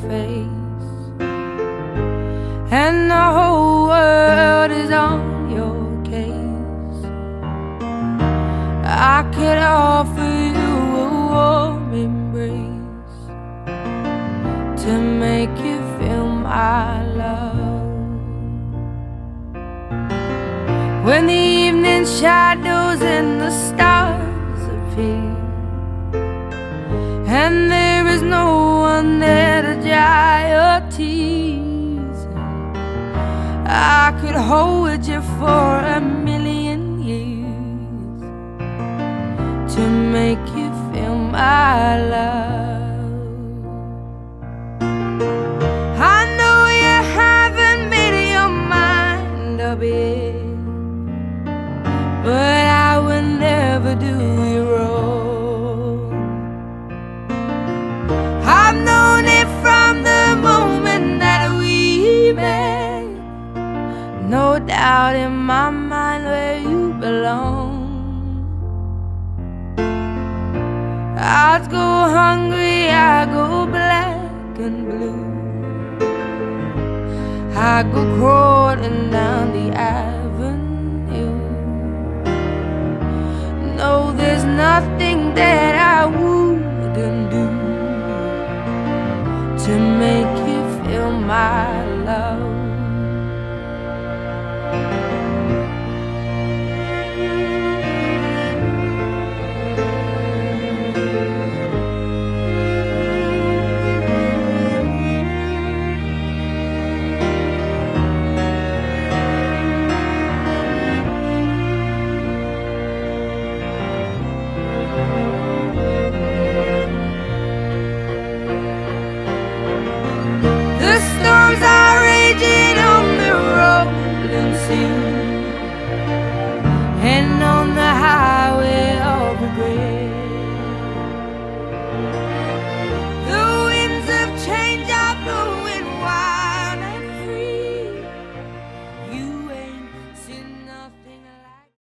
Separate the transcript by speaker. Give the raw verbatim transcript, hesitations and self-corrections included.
Speaker 1: face, and the whole world is on your case. I could offer you a warm embrace to make you feel my love. When the evening shadows and the stars appear, and there is no one there to dry your tears, I could hold you for a million years to make you feel my love. I know you haven't made your mind up yet, but I will never do you wrong. I've known it from the moment that we met, no doubt in my mind where you belong. I'd go hungry, I go black and blue, I go crawling down the avenue. No, there's nothing that I wouldn't do to make you feel my love. The storms are raging on the rolling sea,